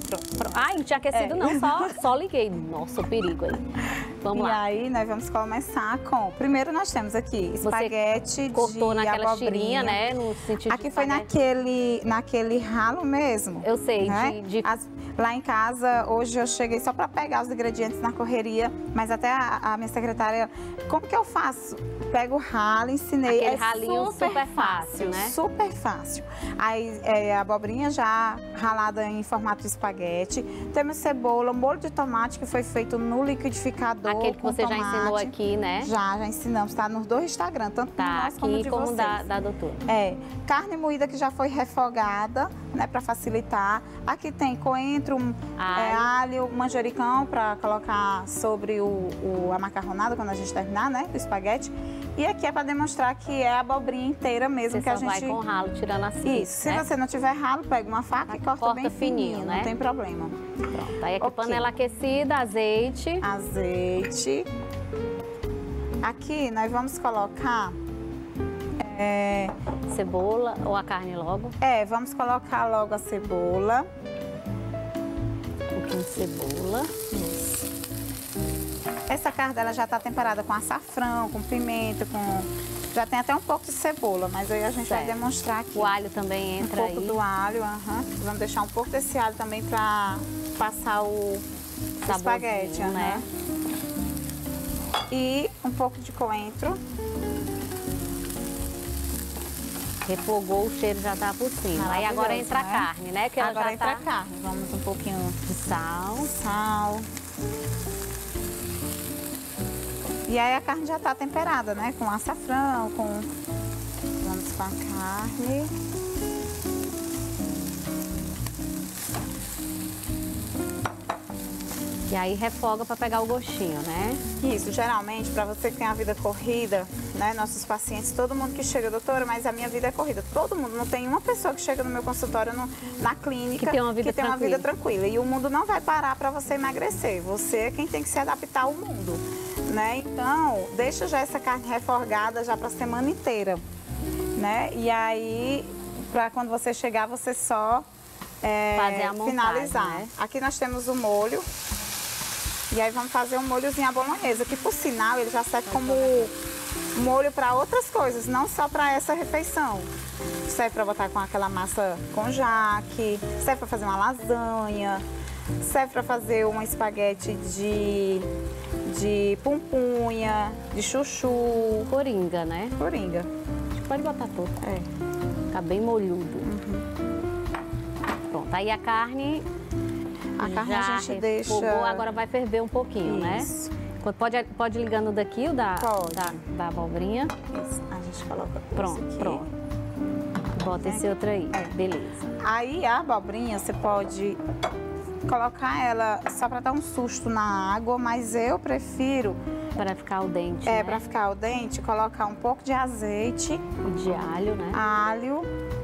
Ai, não tinha aquecido não, só liguei. Nossa, o perigo aí. Vamos lá. E aí, nós vamos começar com... Primeiro, nós temos aqui espaguete cortou de naquela abobrinha. tirinha, né? No sentido aqui de foi espaguete. naquele ralo mesmo. Eu sei, né? Lá em casa, hoje eu cheguei só para pegar os ingredientes na correria, mas até a minha secretária, como que eu faço? Pego o ralo, ensinei. Aquele ralinho super fácil, né? Super fácil. Aí, a abobrinha já ralada em formato de espaguete. Temos cebola, molho de tomate que foi feito no liquidificador. Aquele que você já ensinou aqui, né? Já ensinamos, tá nos dois Instagram, tanto no nosso como de vocês. Da doutora. Carne moída que já foi refogada, né, para facilitar. Aqui tem coentro, alho, manjericão para colocar sobre a macarronada quando a gente terminar, né, do espaguete. E aqui é para demonstrar que é a abobrinha inteira mesmo que a gente... Você vai com ralo tirando assim. Isso, né? Se você não tiver ralo, pega uma faca e corta bem fininho, né? Não tem problema. Pronto, aí aqui panela aquecida, azeite. Azeite. Aqui nós vamos colocar... Cebola ou a carne logo? Vamos colocar logo a cebola. Um pouquinho de cebola. Isso. Essa carne ela já está temperada com açafrão, com pimenta, já tem até um pouco de cebola, mas aí a gente vai demonstrar aqui. O alho também entra aí. Um pouco do alho, Vamos deixar um pouco desse alho também para passar o espaguete, né? E um pouco de coentro. Refogou, o cheiro já tá por cima. Aí agora entra a carne, né? Que ela agora já entra a carne. Vamos um pouquinho de sal. E aí a carne já tá temperada, né? Com açafrão, Vamos com a carne. E aí refoga para pegar o gostinho, né? Isso, geralmente, para você que tem a vida corrida, né? Nossos pacientes, todo mundo que chega, doutora, mas a minha vida é corrida. Todo mundo, não tem uma pessoa que chega no meu consultório, na clínica, que tem uma vida tranquila. E o mundo não vai parar para você emagrecer. Você é quem tem que se adaptar ao mundo, né? Então, deixa já essa carne refogada já para a semana inteira, né? E aí, para quando você chegar, você só fazer a montagem, finalizar. Né? Aqui nós temos o molho. E aí vamos fazer um molhozinho à bolonhesa, que por sinal ele já serve como molho para outras coisas, não só para essa refeição. Serve para botar com aquela massa com jaque, serve para fazer uma lasanha, serve para fazer um espaguete de pumpunha, de chuchu. Coringa, né? Coringa. Acho que pode botar tudo. Fica bem molhudo. Pronto, aí a carne... A carne a gente deixa... Agora vai ferver um pouquinho, né? Pode ligando daqui o da abobrinha? Isso, a gente coloca pronto. Bota esse outro aí, beleza. Aí a abobrinha você pode colocar ela só para dar um susto na água, mas eu prefiro... Para ficar al dente, né? Para ficar al dente, colocar um pouco de azeite. De alho, né? Alho.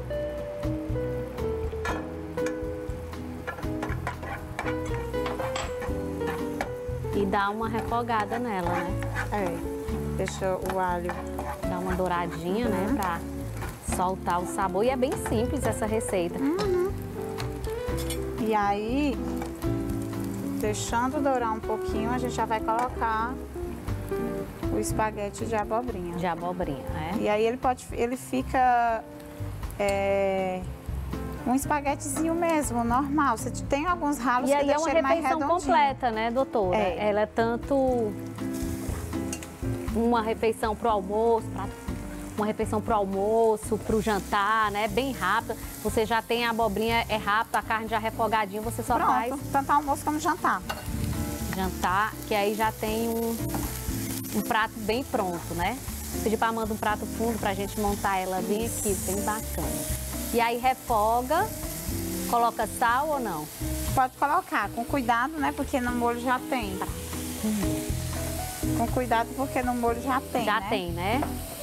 E dá uma refogada nela, né? Deixa o alho dar uma douradinha, né? Pra soltar o sabor. E é bem simples essa receita. E aí, deixando dourar um pouquinho, a gente já vai colocar o espaguete de abobrinha. De abobrinha, né? E aí ele fica um espaguetezinho mesmo, normal. Você tem alguns ralos que deixam ele mais redondinho. E aí é uma refeição completa, né, doutora? Ela é tanto uma refeição pro almoço, uma refeição pro almoço, pro jantar, né? Bem rápida. Você já tem a abobrinha, é rápido, a carne já refogadinha, você só faz... tanto almoço como jantar. Jantar, que aí já tem um prato bem pronto, né? Pedir pra Amanda um prato fundo pra gente montar ela bem aqui, bem bacana. E aí refoga, coloca sal ou não? Pode colocar, com cuidado, né? Porque no molho já tem. Com cuidado, porque no molho já tem, Já tem, né?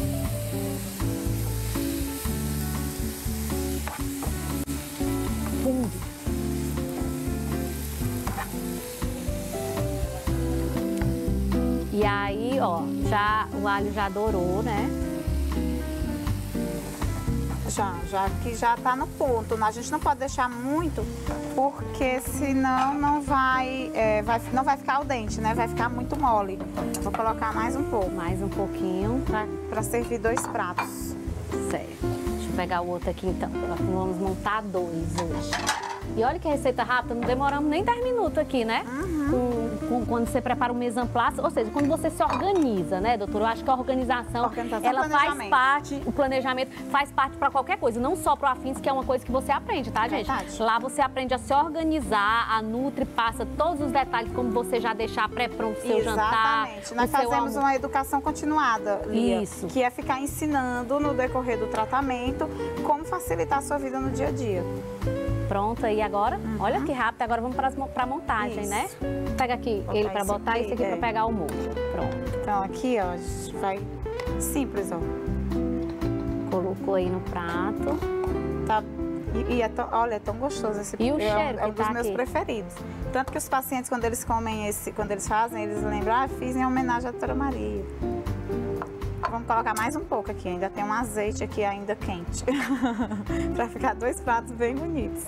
E aí, ó, o alho já dourou, né? Já que já tá no ponto. A gente não pode deixar muito, porque senão não vai ficar al dente, né? Vai ficar muito mole. Vou colocar mais um pouco. Mais um pouquinho. Para servir 2 pratos. Certo. Deixa eu pegar o outro aqui então. Vamos montar 2 hoje. E olha que receita rápida, não demoramos nem 10 minutos aqui, né? Quando você prepara o mise en place, ou seja, quando você se organiza, né, doutora? Eu acho que a organização ela faz parte, o planejamento faz parte para qualquer coisa, não só para o Afins, que é uma coisa que você aprende, tá, gente? Verdade. Lá você aprende a se organizar, a Nutri passa todos os detalhes, como você já deixar pré-pronto o seu jantar. Exatamente. Nós fazemos uma educação continuada, Lia, isso, que é ficar ensinando no decorrer do tratamento como facilitar a sua vida no dia a dia. Pronto, aí agora, olha que rápido, agora vamos para a montagem, né? Pega aqui ele para botar e esse aqui para pegar o molho. Pronto. Então aqui, ó, a gente vai simples, ó. Colocou aí no prato. Tá. E olha, é tão gostoso esse E o cheiro é um dos tá meus aqui preferidos. Tanto que os pacientes, quando eles comem quando eles fazem, eles lembram, fiz em homenagem à doutora Maria. Vamos colocar mais um pouco aqui, ainda tem um azeite aqui ainda quente. Para ficar 2 pratos bem bonitos.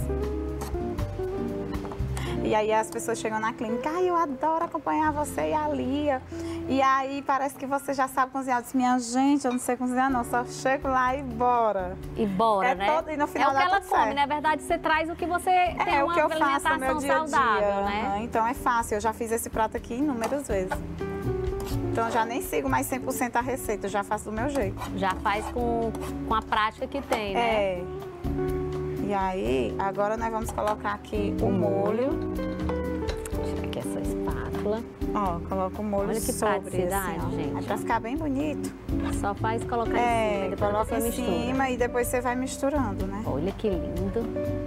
E aí as pessoas chegam na clínica, eu adoro acompanhar você e a Lia. E aí parece que você já sabe cozinhar. Eu disse, minha gente, eu não sei cozinhar não, só chego lá e bora. E bora, né? E no final é o que ela come, certo. Na verdade você traz o que você tem uma alimentação saudável, né? Então é fácil, eu já fiz esse prato aqui inúmeras vezes. Então já nem sigo mais 100% a receita, eu já faço do meu jeito. Já faz com a prática que tem, né? É. E aí, agora nós vamos colocar aqui o molho. Tira aqui essa espátula. Ó, coloca o molho. Olha que sobre, praticidade, assim, gente. É pra ficar bem bonito. Só faz colocar em cima, depois coloca você em mistura. cima e depois você vai misturando, né? Olha que lindo.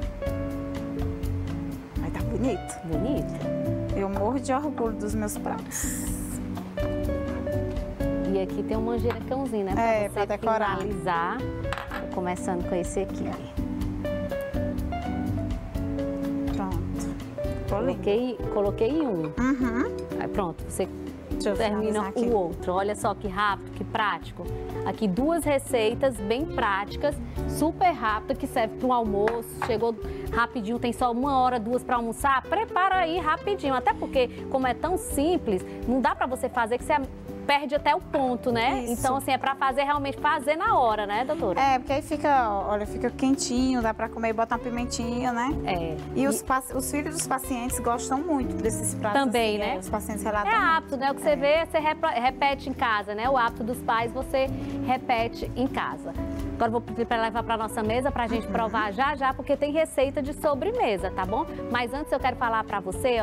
Aí tá bonito. Bonito. Eu morro de orgulho dos meus pratos. E aqui tem um manjericãozinho, né? Pra decorar. Finalizar. Tô começando com esse aqui. Pronto. Coloquei um. Aí pronto, você termina o outro. Olha só que rápido, que prático. Aqui 2 receitas bem práticas, super rápidas, que serve para um almoço. Chegou rapidinho, tem só 1 hora, 2 para almoçar. Prepara aí rapidinho. Até porque, como é tão simples, não dá para você fazer que você perde até o ponto, né? Isso. Então, assim, é pra fazer realmente fazer na hora, né, doutora? É, porque aí fica, olha, fica quentinho, dá pra comer e botar uma pimentinha, né? É. E os filhos dos pacientes gostam muito desses pratos. Também, assim, né? Os pacientes relatam. É hábito, né? O que você vê, você repete em casa, né? O hábito dos pais, você repete em casa. Agora eu vou pedir para levar para nossa mesa pra gente provar já, porque tem receita de sobremesa, tá bom? Mas antes eu quero falar para você, ó,